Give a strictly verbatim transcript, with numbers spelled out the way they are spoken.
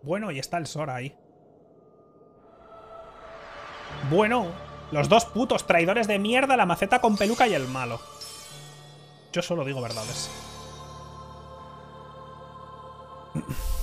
Bueno, y está el Sora ahí. Bueno, los dos putos traidores de mierda, la maceta con peluca y el malo. Yo solo digo verdades.